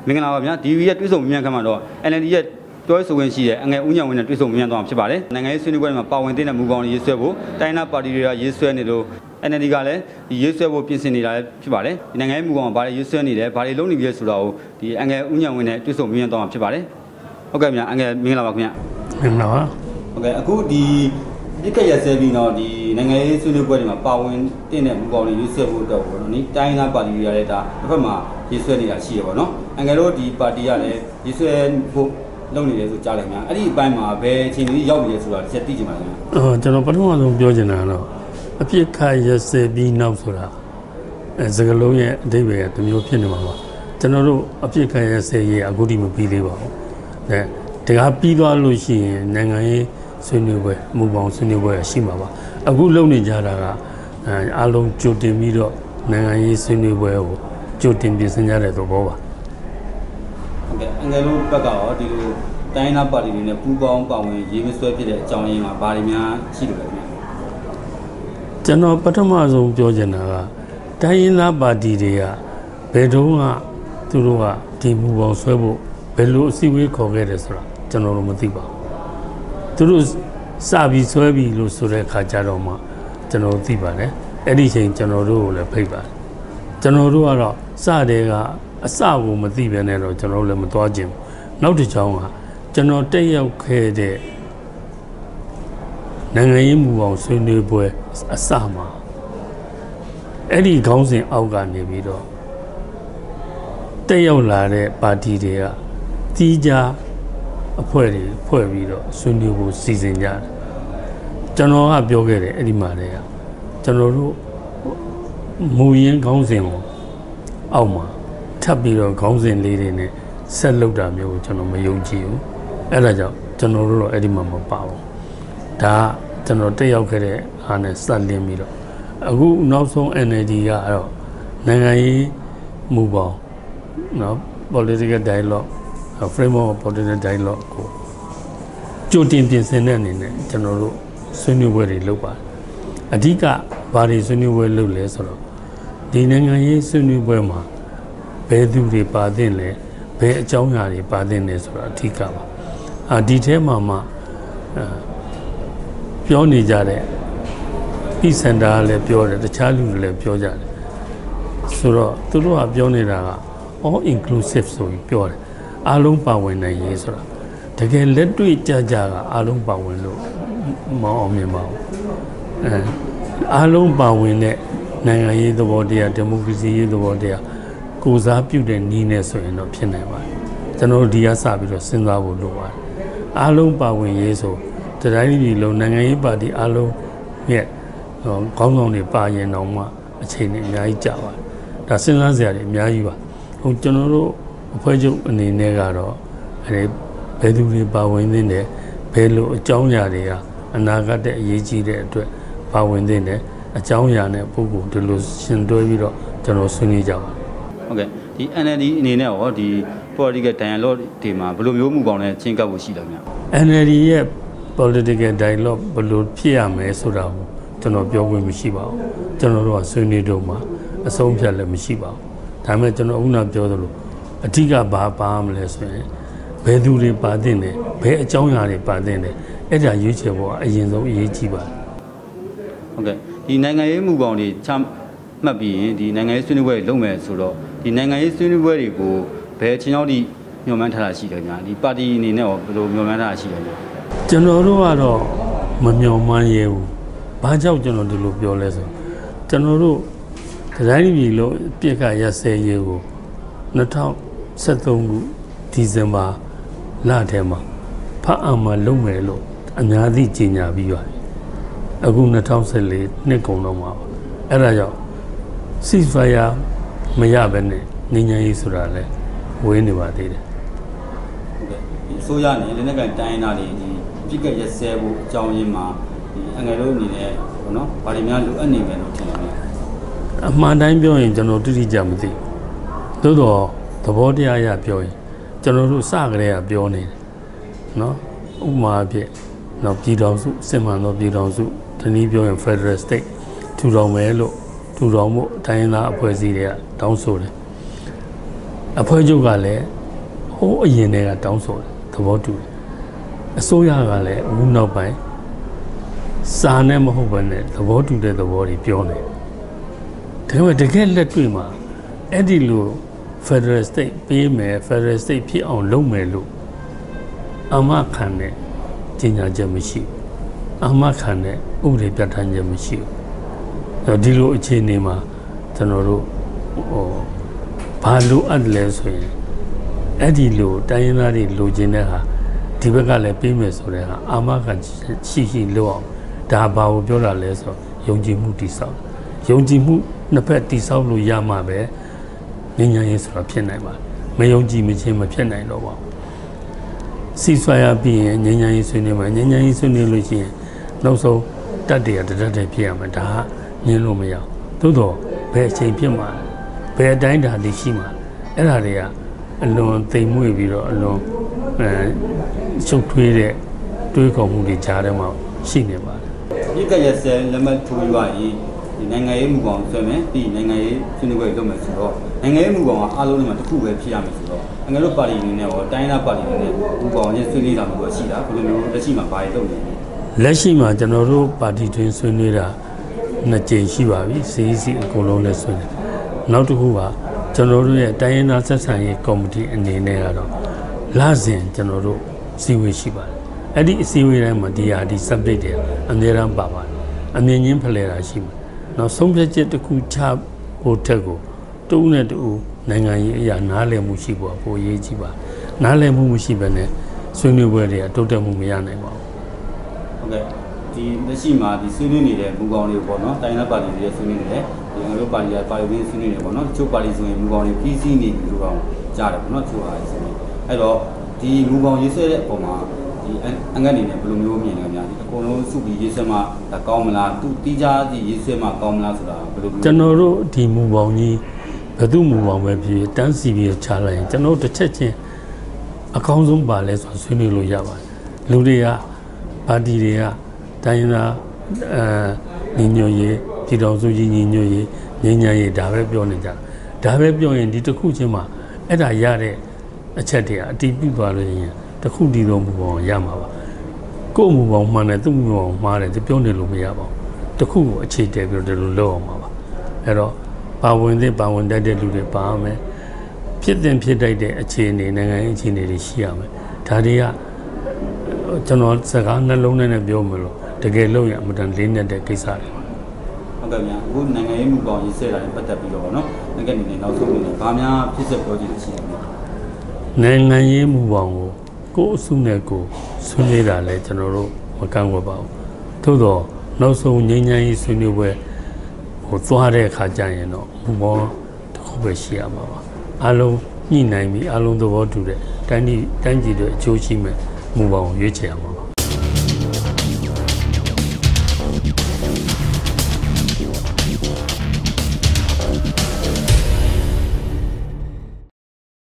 မင်္ဂလာပါဗျာဒီရဲ့တွဲဆုံမြန်ခန့်မှာတော့ NLD ရဲ့တွဲဆုံဝင်ရှိတဲ့အငယ်ဦးညံဝင်းနဲ့တွဲဆုံမြန်သွားမှာဖြစ်ပါတယ်နိုင်ငံရေးဆွေးနွေးပွဲမှာပါဝင်တဲ့မူပေါင်းရေးဆွဲဖို့တိုင်းနာပါတီတွေကရေးဆွဲနေလို့ NLD ကလည်းဒီရေးဆွဲဖို့ပြင်ဆင်နေတာဖြစ်ပါတယ်ဒီနိုင်ငံရေးမူပေါင်းမှာဘာတွေရေးဆွဲနေလဲဘာတွေလုပ်နေပြီလဲဆိုတာကိုဒီအငယ်ဦးညံဝင်းနဲ့တွဲဆုံမြန်သွားမှာဖြစ်ပါတယ်ဟုတ်ကဲ့ဗျာအငယ်မင်္ဂလာပါခင်ဗျာမင်္ဂလာပါဟုတ်ကဲ့အခုဒီပြစ်ခတ်ရဆဲပြီးတော့ဒီနိုင်ငံရေးဆွေးနွေးပွဲတွေမှာပါဝင်တဲ့မူပေါင်းတွေရေးဆွဲဖို့တော့ပေါ့နော်ဒီတိုင်းနာပါတီတွေကလည်းဒါတစ်ဖက်မှာရေးဆွဲနေတာရှိရပါတော့အငယ်တို့ဒီပါတီကလည်းရေးဆွဲဖို့လုပ်နေတယ်ဆိုကြားလိုက်များအဲ့ဒီအပိုင်းမှာဘယ်အချိန်ကြီးရောက်နေလဲဆိုတာတစ်ချက်သိချင်ပါခင်ဗျာကျွန်တော်ပထမဆုံးပြောချင်တာကတော့အပြစ်ခတ်ရစဲပြီးနောက်ဆိုတာစကလုံးရဲ့အဓိပ္ပာယ်ကတစ်မျိုးဖြစ်နေမှာပါကျွန်တော်တို့အပြစ်ခတ်ရစဲရေးအခုထိမပြီးသေးပါဘူးတကားပြီးသွားလို့ရှိရင်နိုင်ငံရေးဆွေးနွေးပွဲမူပေါင်းဆွေးနွေးပွဲရှိမှာပါအခုလုပ်နေကြတာကအားလုံးကြိုတင်ပြီးတော့နိုင်ငံရေးဆွေးနွေးပွဲကိုကြိုတင်ပြင်ဆင်ကြတဲ့သဘောပါဟုတ်ကဲ့အငယ်တို့ဘက်ကရောဒီလိုတိုင်းနာပါတီတွေနဲ့ပူးပေါင်းပါဝင်ရေးဆွဲဖြစ်တဲ့အကြောင်းရင်းကဘာတွေများရှိလို့လဲခင်ဗျာကျွန်တော်ပထမဆုံးပြောချင်တာကတိုင်းနာပါတီတွေကဘယ်တော့မှသူတို့ကဒီမူပေါင်းဆွဲဖို့ဘယ်လိုအစည်းအဝေးခေါ်ခဲ့တယ်ဆိုတာကျွန်တော်တို့မသိပါဘူးသူတို့စပြီးဆွဲပြီးလို့ဆိုတဲ့အခါကျတော့မှကျွန်တော်သိပါတယ်အဲ့ဒီချိန်ကျွန်တော်တို့ကိုလည်းဖိတ်ပါတယ်ကျွန်တော်တို့ကတော့စတဲ့ကအစကိုမသိဘဲနဲ့တော့ကျွန်တော်တို့လည်းမသွားခြင်းနောက်တစ်ချောင်းကကျွန်တော်တက်ရောက်ခဲ့တဲ့နိုင်ငံရေးမူပေါင်းဆွေးနွေးပွဲအစမှာအဲ့ဒီခေါင်းစဉ်အောက်ကနေပြီးတော့တက်ရောက်လာတဲ့ပါတီတွေကတီးခြားအဖွဲ့တွေဖွဲ့ပြီးတော့ဆွေးနွေးဖို့စီစဉ်ကြတယ်ကျွန်တော်ကပြောခဲ့တယ်အဲ့ဒီမှာတည်းကကျွန်တော်တို့မူရင်းခေါင်းစဉ်ကိုအောက်မှာထပ်ပြီးတော့ခေါင်းစဉ်လေးတွေနဲ့ဆက်လုပ်တာမျိုးကိုကျွန်တော်မယုံကြည်ဘူးအဲ့ဒါကြောင့်ကျွန်တော်တို့တော့အဲ့ဒီမှာမပါဘူးဒါကကျွန်တော်တက်ရောက်ခဲ့တဲ့အားနဲ့စလင်းပြီးတော့အခုနောက်ဆုံး NLD ကတော့နိုင်ငံရေးမူပေါင်းနော် political dialogue framework of political dialogue ကိုကြိုတင်ပြင်ဆင်တဲ့အနေနဲ့ကျွန်တော်တို့ဆွေးနွေးပွဲတွေလုပ်ပါတယ်အဓိကဘာတွေဆွေးနွေးပွဲလုပ်လဲဆိုတော့ဒီနိုင်ငံရေးဆွေးနွေးပွဲမှာဘယ်သူတွေပါသင့်လဲဘယ်အကြောင်းအရာတွေပါသင့်လဲဆိုတာအဓိကပါဒီထဲမှာမှပြောနေကြတဲ့ပြည်စင်တာလည်းပြောတယ်တခြားလူတွေလည်းပြောကြတယ်ဆိုတော့သူတို့ကပြောနေတာက all inclusive ဆိုပြီးပြောတယ်အားလုံးပါဝင်နိုင်ရေးဆိုတာတကယ်လက်တွေ့ကြကြကအားလုံးပါဝင်လို့မအောင်မြင်ပါဘူးအားလုံးပါဝင်တဲ့နိုင်ငံရေးသဘောတရားဒီမိုကရေစီရေးသဘောတရားကိုစားပြုတဲ့နည်းနဲ့ဆိုရင်တော့ဖြစ်နိုင်ပါတယ်ကျွန်တော်တို့ဒီကစပြီးတော့စဉ်းစားဖို့လိုပါတယ်အားလုံးပါဝင်ရေးဆိုတိုင်းပြည်လုံးနိုင်ငံရေးပါတီအားလုံးရဲ့ခေါင်းဆောင်တွေပါရင်တော့မှအချိန်နဲ့အများကြီးကြာပါတယ်ဒါစဉ်းစားစရာတွေအများကြီးပါဟိုကျွန်တော်တို့အဖွဲ့ချုပ်အနေနဲ့ကတော့ဘယ်သူတွေပါဝင်သင့်တယ်ဘယ်လိုအကြောင်းအရာတွေကအနာဂတ်တဲ့အရေးကြီးတဲ့အတွက်ပါဝင်သင့်တယ်အကြောင်းအရာနဲ့ပုံကိုဒီလိုရှင်တွဲပြီးတော့ကျွန်တော်ဆွေးနွေးကြပါဟုတ်ကဲ့ဒီ NLD အနေနဲ့ရောဒီ political dialogue တွေမှာဘယ်လိုမျိုးမူပေါင်းနဲ့ချင်းကပ်ဖို့ရှိတယ်ဗျာ NLD ရဲ့ political dialogue ဘယ်လိုဖြစ်ရမလဲဆိုတာကိုကျွန်တော်ပြောခွင့်မရှိပါဘူးကျွန်တော်တို့ကဆွေးနွေးတော့မှအဆုံးဖြတ်လည်းမရှိပါဘူးဒါပေမဲ့ကျွန်တော်အခုနပြောသလိုအဓိကဘာပါမလဲဆိုရင်ဘယ်သူတွေပါသင့်တယ်ဘယ်အကြောင်းအရာတွေပါသင့်တယ်အဲ့ဒါရွေးချယ်ဖို့အရင်ဆုံးအရေးကြီးပါတယ်ဟုတ်ကဲ့ဒီနိုင်ငံရေးမူပေါင်းတွေချမှတ်ပြီးရင်ဒီနိုင်ငံရေးဆွေးနွေးပွဲတွေလုပ်မယ်ဆိုတော့ဒီနိုင်ငံရေးဆွေးနွေးပွဲတွေကိုဘယ်ချင်းရောက်ဒီညွှန်မှန်းထားတာရှိတယ်များဒီပါတီအနေနဲ့ရောဘယ်လိုညွှန်မှန်းထားတာရှိတယ်များကျွန်တော်တို့ကတော့မမျှော်မှန်းရဲဘူးဘာကြောင့်ကျွန်တော်ဒီလိုပြောလဲဆိုကျွန်တော်တို့တိုင်းပြည်လုံးပြစ်ခတ်ရစဲရေးကို2013ခုဒီဇင်ဘာလထဲမှာဖတ်အံမှာလုပ်မယ်လို့အများသိကြေညာပြီးပါတယ်အခု2014နှစ်ကုန်တော့မှာအဲ့ဒါကြောင့် ceasefire မရဘဲနဲ့ငြိမ်းချမ်းရေးဆိုတာလဲဝေးနေပါသေးတယ်ဟုတ်ကဲ့ဒီအစိုးရနဲ့လက်နက်ကိုင်တိုင်းနာတွေဒီပြစ်ခတ်ရစဲဖို့အကြောင်းရင်းမှာဒီအငယ်တို့အနေနဲ့ဘောနော်ဗာတွေများလိုအပ်နေမယ်လို့ထင်တယ်အမှန်တိုင်းပြောရင်ကျွန်တော်တိတိကျမသိသို့တော့သဘောတရားအရပြောရင်ကျွန်တော်တို့စကတည်းကပြောနေတယ်နော်ဥပမာအဖြစ်နော်ပြည်တော်စုစစ်မှန်သောပြည်တော်စုဒီနည်းပြောရင် Federal State ထူထောင်မယ်လို့ထူထောင်မှုတိုင်းသားအဖွဲ့အစည်းတွေကတောင်းဆိုတယ်အဖွဲ့ချုပ်ကလည်းဟိုးအရင်တည်းကတောင်းဆိုတယ်သဘောတူတယ်အစိုးရကလည်းအခုနောက်ပိုင်းစာနဲ့မဟုတ်ဘဲနဲ့သဘောတူတဲ့သဘောတွေပြောနေဒါပေမဲ့တကယ်လက်တွေ့မှာအဲ့ဒီလို Federal State ပေးမယ် Federal State ဖြစ်အောင်လုပ်မယ်လို့အာမခံတဲ့ကြေညာချက်မရှိဘူးအာမခံတဲ့ဥပဒေပြဋ္ဌာန်းချက်မရှိဘူးဒီလိုအခြေအနေမှာကျွန်တော်တို့ဘာလို့အပ်လဲဆိုရင်အဲ့ဒီလိုတိုင်းရင်းသားတွေလိုချင်တဲ့ဟာဒီဘက်ကလည်းပေးမယ်ဆိုတဲ့ဟာအာမခံရှိလို့အောင်ဒါဘာကိုပြောတာလဲဆိုယုံကြည်မှုတည်ဆောက်ယုံကြည်မှုနှစ်ဖက်တည်ဆောက်လို့ရမှာပဲငြိမ်းချမ်းရေးဆိုတာဖြစ်နိုင်ပါမယုံကြည်မချင်းမဖြစ်နိုင်တော့ပါဘူးစီဆွာရပြီးရင်ငြိမ်းချမ်းရေးဆွေးနွေးမှာငြိမ်းချမ်းရေးဆွေးနွေးလို့ရှိရင်နောက်ဆုံးတက်တရတတ်တဲ့ဖြစ်ရမှာဒါညင်းလို့မရသို့တော့ဘယ်အချိန်ဖြစ်မှာဘယ်အတိုင်းဓာတ်တွေရှိမှာအဲ့ဒါတွေကအလွန်သိမ်မွေ့ပြီးတော့အလွန်ရှုပ်ထွေးတဲ့တွေးခေါ်မှုတွေကြားထဲမှာရှိနေပါတယ်။ဒီကရစဲလက်မှတ်ထိုးရရင်ဒီနိုင်ငံရေးမူပေါင်းဆွဲမယ်ပြီးနိုင်ငံရေးဆွေးနွေးပွဲလုပ်မယ်ဆိုတော့နိုင်ငံရေးမူပေါင်းကအားလုံးနဲ့တစ်ခုပဲဖြစ်ရမယ်ဆိုတော့အငယ်တို့ပါတီအနေနဲ့ရောတိုင်းဒေသပါတီအနေနဲ့မူပေါင်းချင်းဆွေးနွေးတာမျိုးရှိတာဘယ်လိုမျိုးလက်ရှိမှာဘာတွေလုပ်နေလဲလက်ရှိမှာကျွန်တော်တို့ပါတီတွင်ဆွေးနွေးတာနှစ်ကြိမ်ရှိပါပြီစီအကုန်လုံးလည်းဆွေးနွေးနောက်တစ်ခုကကျွန်တော်တို့ရဲ့တိုင်းရင်းသားဆက်ဆံရေးကော်မတီအနေနဲ့ကတော့လစဉ်ကျွန်တော်တို့စီဝေးရှိပါတယ်အဲ့ဒီအစည်းအဝေးတိုင်းမှာဒီ subject တွေအများအားပါပါတယ်အမြင်ချင်းဖလှယ်တာရှိမှာနောက်ဆုံးဖြတ်ချက်တစ်ခုချဖို့ထက်ကိုတူးနဲ့တူးနိုင်ငံရေးအရာနားလည်မှုရှိဖို့ပိုအရေးကြီးပါနားလည်မှုမရှိဘဲနဲ့ဆွေးနွေးပွဲတွေကတိုးတက်မှုမရနိုင်ပါဘူးဟုတ်ကဲ့ဒီလက်ရှိမှာဒီဆွေးနွေးနေတဲ့မူပေါင်းတွေပေါ့နော်တိုင်းဒေသပါတီတွေဆွေးနွေးနေတယ်ဒီငါတို့ပါတီကပါတီဝင်ဆွေးနွေးနေပေါ့နော်တချို့ပါတီဆိုရင်မူပေါင်းတွေပြီးစီးနေပြီလို့တော့ကြားတယ်ပေါ့နော်တချို့ဟာဆိုရင်အဲ့တော့ဒီမူပေါင်းရေးဆွဲတဲ့အပေါ်မှာဒီအငတ်အနေနဲ့ဘယ်လိုမျိုးမြင်လဲများဒီအကုန်လုံးစုပြီးရေးဆွဲမှဒါကောင်းမလားသူတီးခြားဒီရေးဆွဲမှကောင်းမလားဆိုတာဘယ်လိုကျွန်တော်တို့ဒီမူပေါင်းကြီးဘယ်သူမူပေါင်းပဲဖြစ်တန်းစီပြီးချလိုက်ရင်ကျွန်တော်တို့တစ်ချက်ချင်းအကောင်းဆုံးပါလဲဆိုဆွေးနွေးလို့ရပါတယ်လူတွေကပါတီတွေကတိုင်းရင်းသားညီညွတ်ရေးပြည်တော်စုကြီးညီညွတ်ရေးငြိမ်းချမ်းရေးဒါပဲပြောနေကြဒါပဲပြောရင်ဒီတစ်ခုချင်းမှာအဲ့ဒါရတဲ့အချက်တွေအတီးပြသွားလို့ရင်တစ်ခုတည်တော်မူပေါင်းရမှာပါကိုယ့်မူပေါင်းမှန်တယ်သူ့မူပေါင်းမှားတယ်ဒီပြောနေလို့မရပါဘူးတစ်ခုကိုအခြေတည်ပြီးတော့ဒီလိုလုပ်အောင်ပါအဲ့တော့ပါဝင်တတ်တဲ့လူတွေပါမယ်ဖြစ်တဲ့ဖြစ်တတ်တဲ့အခြေအနေနိုင်ငံရေးအခြေအနေတွေရှိရမယ်ဒါတွေကကျွန်တော်စကားနှလုံးနဲ့ပြောမလို့တကယ်လို့ရအမှန်တန်လေးနေတဲ့ကိစ္စတွေဟုတ်ကဲ့ဗျာအခုနိုင်ငံရေးမူပေါင်းရေးဆွဲတာနဲ့ပတ်သက်ပြီးတော့ဗောနော်နိုင်ငံအနေနဲ့နောက်ဆုံးအနေနဲ့ဘာများဖြစ်ဆက်ပြောချင်ရှိလဲနိုင်ငံရေးမူပေါင်းကိုအစုနဲ့ကိုဆွေးနွေးတာလဲကျွန်တော်တို့မကန့်ကွက်ပါဘူးသို့တော့နောက်ဆုံးငြိမ်းချမ်းရေးဆွေးနွေးပွဲသွားတဲ့အခါကျရင်တော့မူပေါင်းတစ်ခုပဲရှိရမှာပါအားလုံးညှိနှိုင်းပြီးအားလုံးသဘောတူတဲ့တိုင်းပြည်တွေအကျိုးရှိမဲ့မူပေါင်းရွေးချယ်ရမှာပါ